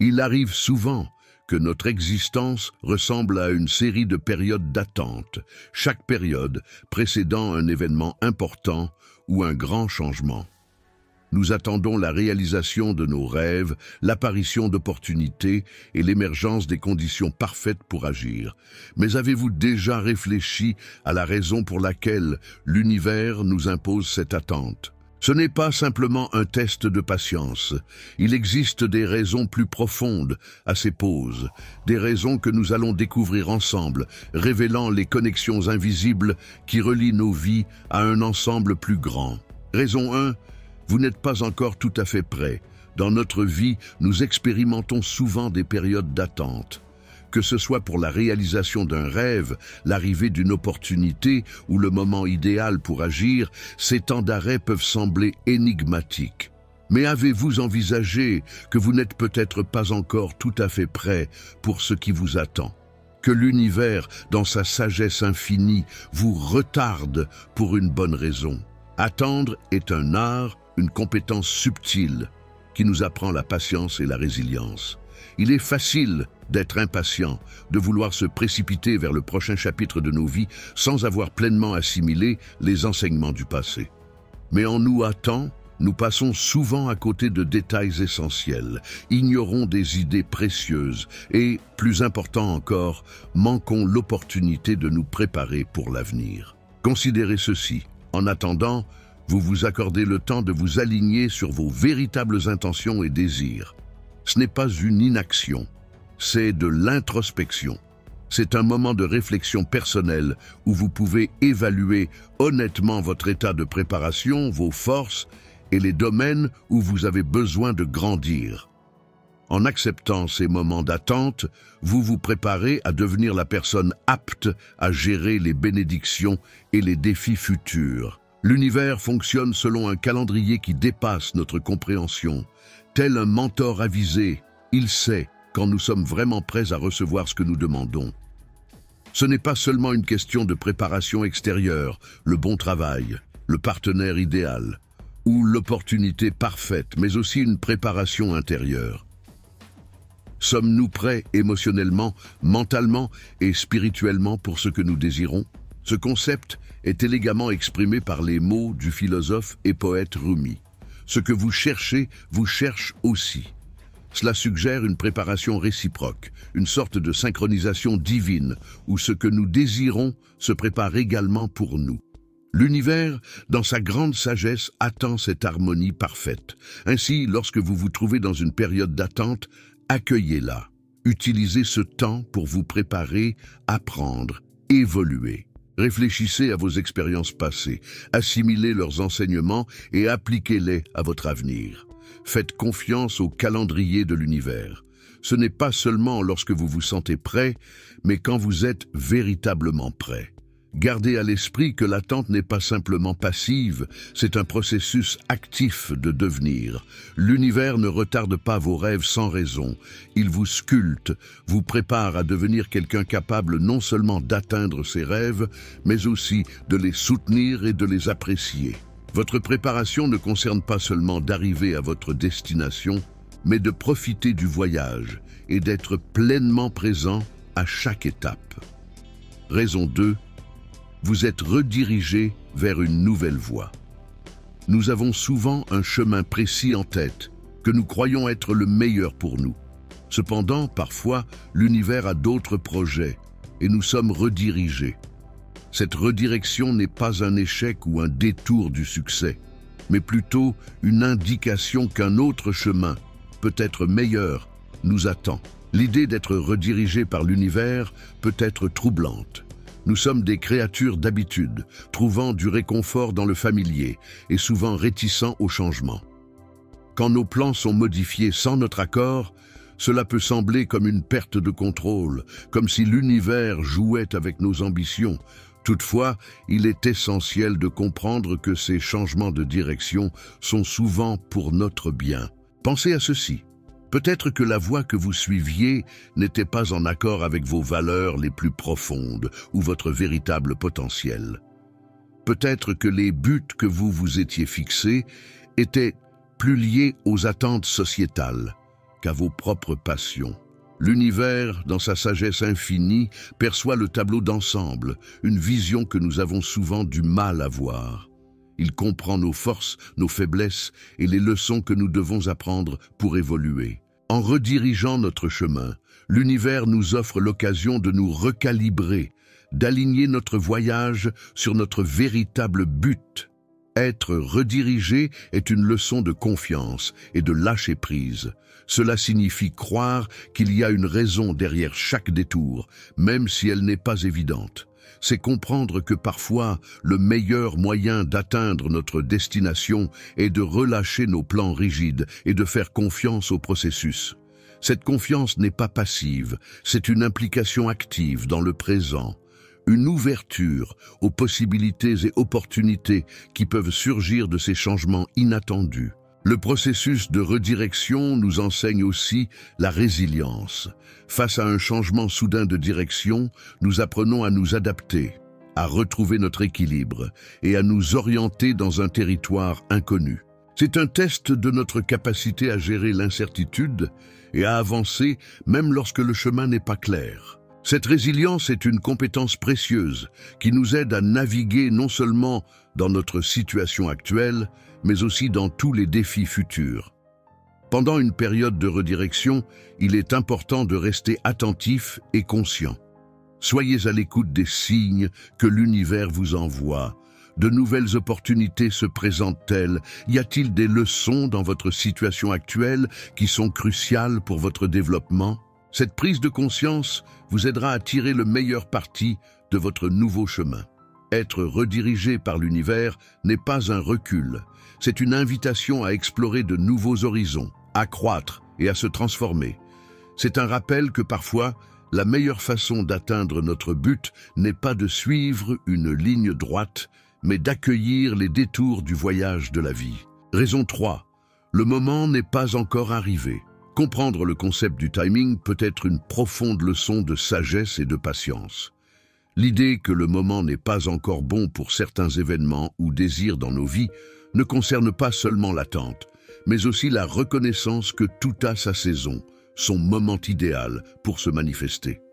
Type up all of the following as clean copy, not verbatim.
Il arrive souvent que notre existence ressemble à une série de périodes d'attente, chaque période précédant un événement important ou un grand changement. Nous attendons la réalisation de nos rêves, l'apparition d'opportunités et l'émergence des conditions parfaites pour agir. Mais avez-vous déjà réfléchi à la raison pour laquelle l'univers nous impose cette attente? Ce n'est pas simplement un test de patience. Il existe des raisons plus profondes à ces pauses, des raisons que nous allons découvrir ensemble, révélant les connexions invisibles qui relient nos vies à un ensemble plus grand. Raison 1. Vous n'êtes pas encore tout à fait prêt. Dans notre vie, nous expérimentons souvent des périodes d'attente. Que ce soit pour la réalisation d'un rêve, l'arrivée d'une opportunité ou le moment idéal pour agir, ces temps d'arrêt peuvent sembler énigmatiques. Mais avez-vous envisagé que vous n'êtes peut-être pas encore tout à fait prêt pour ce qui vous attend? Que l'univers, dans sa sagesse infinie, vous retarde pour une bonne raison? Attendre est un art, une compétence subtile qui nous apprend la patience et la résilience. Il est facile d'être impatient, de vouloir se précipiter vers le prochain chapitre de nos vies sans avoir pleinement assimilé les enseignements du passé. Mais en nous hâtant, nous passons souvent à côté de détails essentiels, ignorons des idées précieuses et, plus important encore, manquons l'opportunité de nous préparer pour l'avenir. Considérez ceci. En attendant, vous vous accordez le temps de vous aligner sur vos véritables intentions et désirs. Ce n'est pas une inaction, c'est de l'introspection. C'est un moment de réflexion personnelle où vous pouvez évaluer honnêtement votre état de préparation, vos forces et les domaines où vous avez besoin de grandir. En acceptant ces moments d'attente, vous vous préparez à devenir la personne apte à gérer les bénédictions et les défis futurs. L'univers fonctionne selon un calendrier qui dépasse notre compréhension. Tel un mentor avisé, il sait quand nous sommes vraiment prêts à recevoir ce que nous demandons. Ce n'est pas seulement une question de préparation extérieure, le bon travail, le partenaire idéal ou l'opportunité parfaite, mais aussi une préparation intérieure. Sommes-nous prêts émotionnellement, mentalement et spirituellement pour ce que nous désirons? Ce concept est élégamment exprimé par les mots du philosophe et poète Rumi. Ce que vous cherchez vous cherche aussi. Cela suggère une préparation réciproque, une sorte de synchronisation divine, où ce que nous désirons se prépare également pour nous. L'univers, dans sa grande sagesse, attend cette harmonie parfaite. Ainsi, lorsque vous vous trouvez dans une période d'attente, accueillez-la. Utilisez ce temps pour vous préparer, apprendre, évoluer. Réfléchissez à vos expériences passées, assimilez leurs enseignements et appliquez-les à votre avenir. Faites confiance au calendrier de l'univers. Ce n'est pas seulement lorsque vous vous sentez prêt, mais quand vous êtes véritablement prêt. Gardez à l'esprit que l'attente n'est pas simplement passive, c'est un processus actif de devenir. L'univers ne retarde pas vos rêves sans raison. Il vous sculpte, vous prépare à devenir quelqu'un capable non seulement d'atteindre ses rêves, mais aussi de les soutenir et de les apprécier. Votre préparation ne concerne pas seulement d'arriver à votre destination, mais de profiter du voyage et d'être pleinement présent à chaque étape. Raison 2. Vous êtes redirigé vers une nouvelle voie. Nous avons souvent un chemin précis en tête, que nous croyons être le meilleur pour nous. Cependant, parfois, l'univers a d'autres projets et nous sommes redirigés. Cette redirection n'est pas un échec ou un détour du succès, mais plutôt une indication qu'un autre chemin, peut-être meilleur, nous attend. L'idée d'être redirigé par l'univers peut être troublante. Nous sommes des créatures d'habitude, trouvant du réconfort dans le familier et souvent réticents au changement. Quand nos plans sont modifiés sans notre accord, cela peut sembler comme une perte de contrôle, comme si l'univers jouait avec nos ambitions. Toutefois, il est essentiel de comprendre que ces changements de direction sont souvent pour notre bien. Pensez à ceci. Peut-être que la voie que vous suiviez n'était pas en accord avec vos valeurs les plus profondes ou votre véritable potentiel. Peut-être que les buts que vous vous étiez fixés étaient plus liés aux attentes sociétales, qu'à vos propres passions. L'univers, dans sa sagesse infinie, perçoit le tableau d'ensemble, une vision que nous avons souvent du mal à voir. Il comprend nos forces, nos faiblesses et les leçons que nous devons apprendre pour évoluer. En redirigeant notre chemin, l'univers nous offre l'occasion de nous recalibrer, d'aligner notre voyage sur notre véritable but. Être redirigé est une leçon de confiance et de lâcher prise. Cela signifie croire qu'il y a une raison derrière chaque détour, même si elle n'est pas évidente. C'est comprendre que parfois, le meilleur moyen d'atteindre notre destination est de relâcher nos plans rigides et de faire confiance au processus. Cette confiance n'est pas passive, c'est une implication active dans le présent. Une ouverture aux possibilités et opportunités qui peuvent surgir de ces changements inattendus. Le processus de redirection nous enseigne aussi la résilience. Face à un changement soudain de direction, nous apprenons à nous adapter, à retrouver notre équilibre et à nous orienter dans un territoire inconnu. C'est un test de notre capacité à gérer l'incertitude et à avancer même lorsque le chemin n'est pas clair. Cette résilience est une compétence précieuse qui nous aide à naviguer non seulement dans notre situation actuelle, mais aussi dans tous les défis futurs. Pendant une période de redirection, il est important de rester attentif et conscient. Soyez à l'écoute des signes que l'univers vous envoie. De nouvelles opportunités se présentent-elles? Y a-t-il des leçons dans votre situation actuelle qui sont cruciales pour votre développement? Cette prise de conscience vous aidera à tirer le meilleur parti de votre nouveau chemin. Être redirigé par l'univers n'est pas un recul, c'est une invitation à explorer de nouveaux horizons, à croître et à se transformer. C'est un rappel que parfois, la meilleure façon d'atteindre notre but n'est pas de suivre une ligne droite, mais d'accueillir les détours du voyage de la vie. Raison 3. Le moment n'est pas encore arrivé. Comprendre le concept du timing peut être une profonde leçon de sagesse et de patience. L'idée que le moment n'est pas encore bon pour certains événements ou désirs dans nos vies ne concerne pas seulement l'attente, mais aussi la reconnaissance que tout a sa saison, son moment idéal pour se manifester.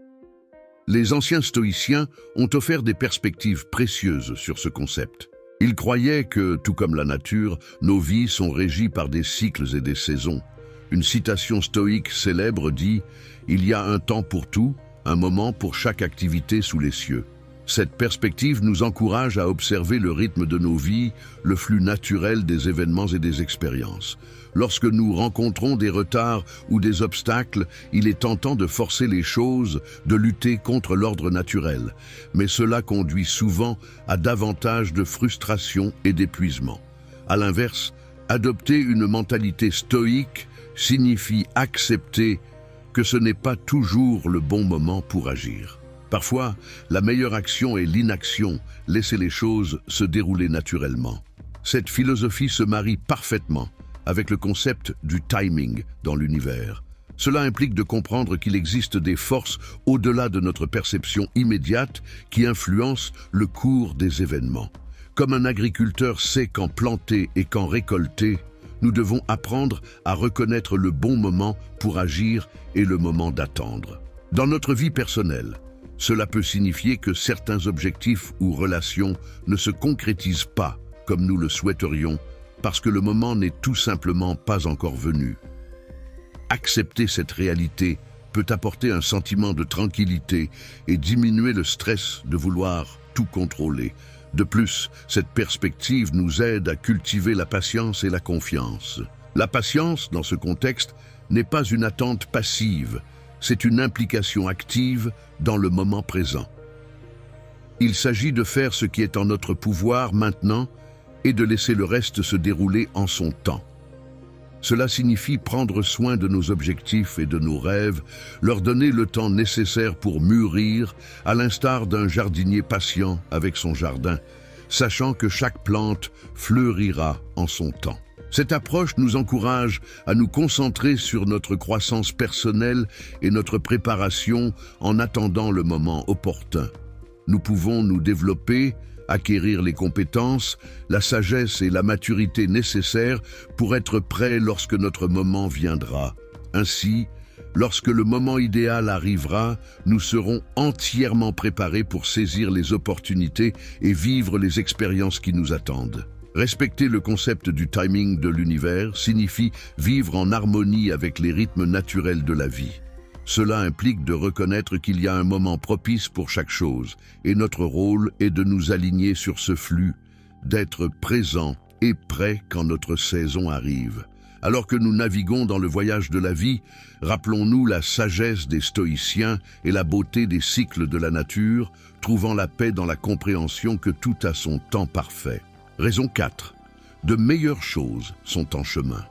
Les anciens stoïciens ont offert des perspectives précieuses sur ce concept. Ils croyaient que, tout comme la nature, nos vies sont régies par des cycles et des saisons. Une citation stoïque célèbre dit « Il y a un temps pour tout, un moment pour chaque activité sous les cieux ». Cette perspective nous encourage à observer le rythme de nos vies, le flux naturel des événements et des expériences. Lorsque nous rencontrons des retards ou des obstacles, il est tentant de forcer les choses, de lutter contre l'ordre naturel. Mais cela conduit souvent à davantage de frustration et d'épuisement. À l'inverse, adopter une mentalité stoïque signifie accepter que ce n'est pas toujours le bon moment pour agir. Parfois, la meilleure action est l'inaction, laisser les choses se dérouler naturellement. Cette philosophie se marie parfaitement avec le concept du timing dans l'univers. Cela implique de comprendre qu'il existe des forces au-delà de notre perception immédiate qui influencent le cours des événements. Comme un agriculteur sait quand planter et quand récolter, nous devons apprendre à reconnaître le bon moment pour agir et le moment d'attendre. Dans notre vie personnelle, cela peut signifier que certains objectifs ou relations ne se concrétisent pas comme nous le souhaiterions parce que le moment n'est tout simplement pas encore venu. Accepter cette réalité peut apporter un sentiment de tranquillité et diminuer le stress de vouloir tout contrôler. De plus, cette perspective nous aide à cultiver la patience et la confiance. La patience, dans ce contexte, n'est pas une attente passive, c'est une implication active dans le moment présent. Il s'agit de faire ce qui est en notre pouvoir maintenant et de laisser le reste se dérouler en son temps. Cela signifie prendre soin de nos objectifs et de nos rêves, leur donner le temps nécessaire pour mûrir, à l'instar d'un jardinier patient avec son jardin, sachant que chaque plante fleurira en son temps. Cette approche nous encourage à nous concentrer sur notre croissance personnelle et notre préparation en attendant le moment opportun. Nous pouvons nous développer, acquérir les compétences, la sagesse et la maturité nécessaires pour être prêts lorsque notre moment viendra. Ainsi, lorsque le moment idéal arrivera, nous serons entièrement préparés pour saisir les opportunités et vivre les expériences qui nous attendent. Respecter le concept du timing de l'univers signifie vivre en harmonie avec les rythmes naturels de la vie. Cela implique de reconnaître qu'il y a un moment propice pour chaque chose, et notre rôle est de nous aligner sur ce flux, d'être présent et prêt quand notre saison arrive. Alors que nous naviguons dans le voyage de la vie, rappelons-nous la sagesse des stoïciens et la beauté des cycles de la nature, trouvant la paix dans la compréhension que tout a son temps parfait. Raison 4. De meilleures choses sont en chemin.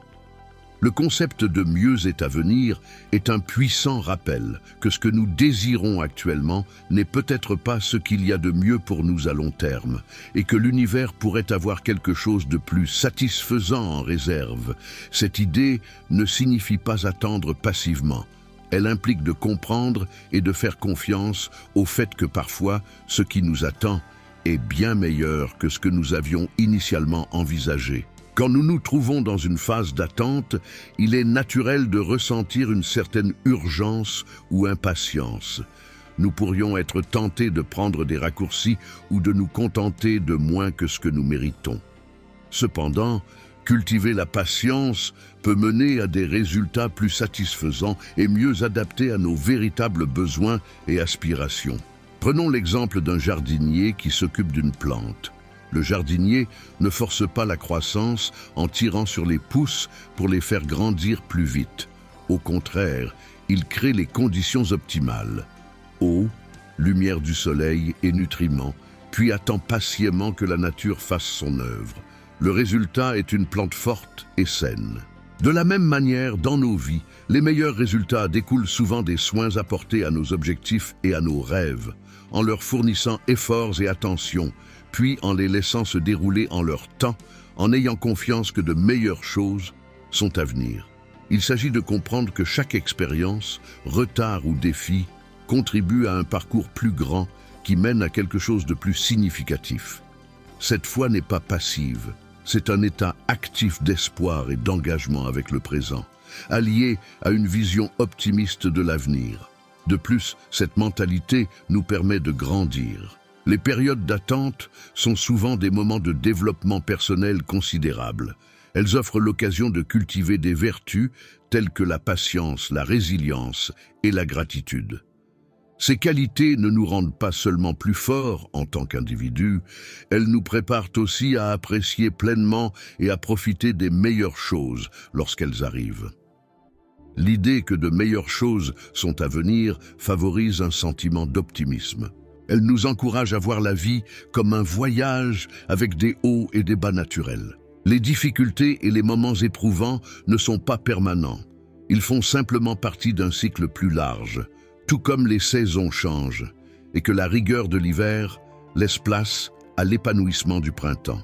Le concept de mieux est à venir est un puissant rappel que ce que nous désirons actuellement n'est peut-être pas ce qu'il y a de mieux pour nous à long terme et que l'univers pourrait avoir quelque chose de plus satisfaisant en réserve. Cette idée ne signifie pas attendre passivement. Elle implique de comprendre et de faire confiance au fait que parfois ce qui nous attend est bien meilleur que ce que nous avions initialement envisagé. Quand nous nous trouvons dans une phase d'attente, il est naturel de ressentir une certaine urgence ou impatience. Nous pourrions être tentés de prendre des raccourcis ou de nous contenter de moins que ce que nous méritons. Cependant, cultiver la patience peut mener à des résultats plus satisfaisants et mieux adaptés à nos véritables besoins et aspirations. Prenons l'exemple d'un jardinier qui s'occupe d'une plante. Le jardinier ne force pas la croissance en tirant sur les pousses pour les faire grandir plus vite. Au contraire, il crée les conditions optimales. Eau, lumière du soleil et nutriments, puis attend patiemment que la nature fasse son œuvre. Le résultat est une plante forte et saine. De la même manière, dans nos vies, les meilleurs résultats découlent souvent des soins apportés à nos objectifs et à nos rêves, en leur fournissant efforts et attention, puis en les laissant se dérouler en leur temps, en ayant confiance que de meilleures choses sont à venir. Il s'agit de comprendre que chaque expérience, retard ou défi, contribue à un parcours plus grand qui mène à quelque chose de plus significatif. Cette foi n'est pas passive, c'est un état actif d'espoir et d'engagement avec le présent, allié à une vision optimiste de l'avenir. De plus, cette mentalité nous permet de grandir. Les périodes d'attente sont souvent des moments de développement personnel considérables. Elles offrent l'occasion de cultiver des vertus telles que la patience, la résilience et la gratitude. Ces qualités ne nous rendent pas seulement plus forts en tant qu'individus, elles nous préparent aussi à apprécier pleinement et à profiter des meilleures choses lorsqu'elles arrivent. L'idée que de meilleures choses sont à venir favorise un sentiment d'optimisme. Elle nous encourage à voir la vie comme un voyage avec des hauts et des bas naturels. Les difficultés et les moments éprouvants ne sont pas permanents. Ils font simplement partie d'un cycle plus large, tout comme les saisons changent, et que la rigueur de l'hiver laisse place à l'épanouissement du printemps.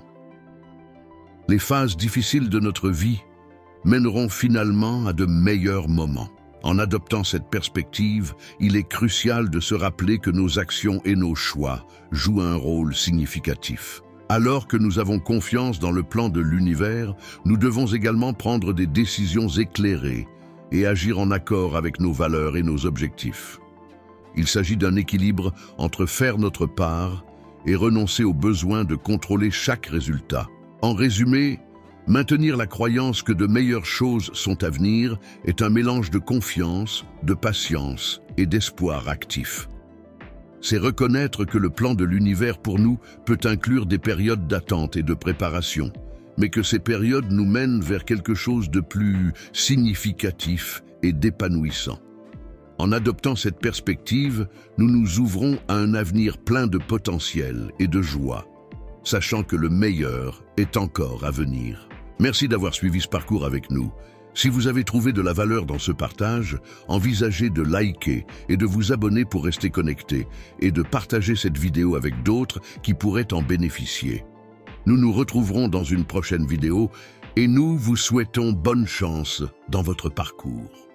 Les phases difficiles de notre vie mèneront finalement à de meilleurs moments. En adoptant cette perspective, il est crucial de se rappeler que nos actions et nos choix jouent un rôle significatif. Alors que nous avons confiance dans le plan de l'univers, nous devons également prendre des décisions éclairées et agir en accord avec nos valeurs et nos objectifs. Il s'agit d'un équilibre entre faire notre part et renoncer au besoin de contrôler chaque résultat. En résumé, maintenir la croyance que de meilleures choses sont à venir est un mélange de confiance, de patience et d'espoir actif. C'est reconnaître que le plan de l'univers pour nous peut inclure des périodes d'attente et de préparation, mais que ces périodes nous mènent vers quelque chose de plus significatif et d'épanouissant. En adoptant cette perspective, nous nous ouvrons à un avenir plein de potentiel et de joie, sachant que le meilleur est encore à venir. Merci d'avoir suivi ce parcours avec nous. Si vous avez trouvé de la valeur dans ce partage, envisagez de liker et de vous abonner pour rester connecté et de partager cette vidéo avec d'autres qui pourraient en bénéficier. Nous nous retrouverons dans une prochaine vidéo et nous vous souhaitons bonne chance dans votre parcours.